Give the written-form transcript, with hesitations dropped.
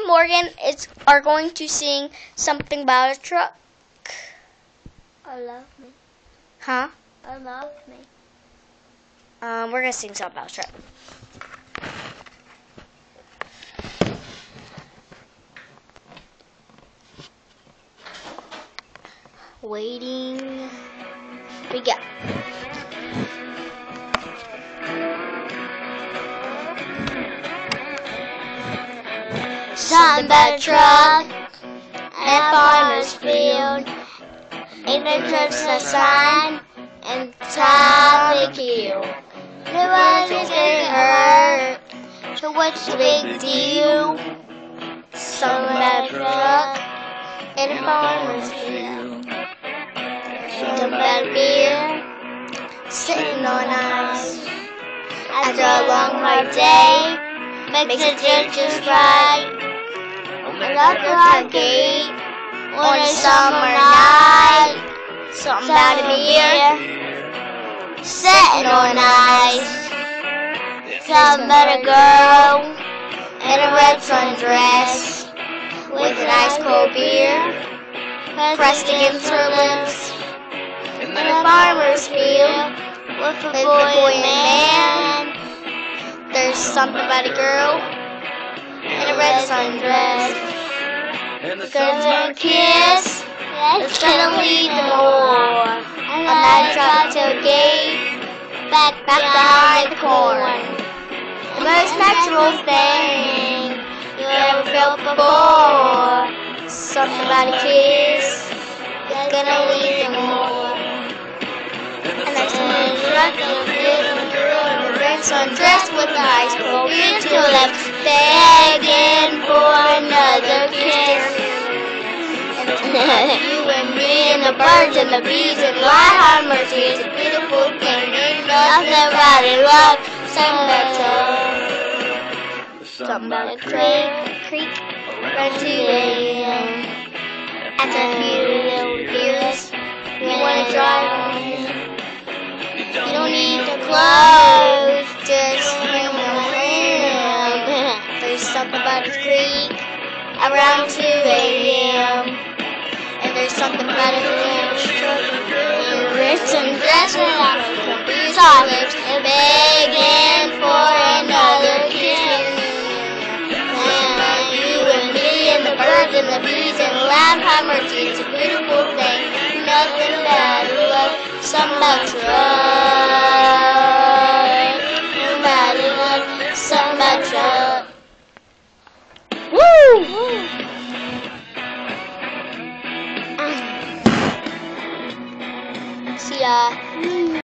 Morgan are going to sing something about a truck. I love me. Huh? I love me. We're gonna sing something about a truck. Waiting. We go. Something about a truck and a farmer's field. Ain't no trucks, no sign, and traffic hill. Nobody's getting hurt, so what's the big deal? Something about a truck and a farmer's field. Something about a beer sitting on ice. After a long hard day, makes it taste just right. I love the tailgate on a summer night. Something about a beer sitting on ice. Something about a girl in a red sundress with an ice cold beer pressed against her lips. In a farmer's field with a boy and man. There's something about a girl in a red sundress. The girl's gonna kiss, it's gonna lead to more. And that truck tailgate back behind the corn. The most natural thing you ever felt before. Something about a kiss, it's gonna lead to more. And there's a truck and a girl in a red sundress with the ice cold beer to her left, begging for another kiss. You and me and the birds and the bees and light mercy is a beautiful thing. Ain't nothing about it, love. Something about love. Something about a creek around 2 a.m. After a few little beers, you want to drive home. You don't need the clothes, just swim around. There's something about a creek around 2 a.m. And there's something about a little truck and wrist and dress without these our lips and begging for another kiss. And you and me and the birds and the bees and the loud high mercy, it's a beautiful thing. Nothing about love, something about truck. Nobody love, something about truck. Woo! See ya.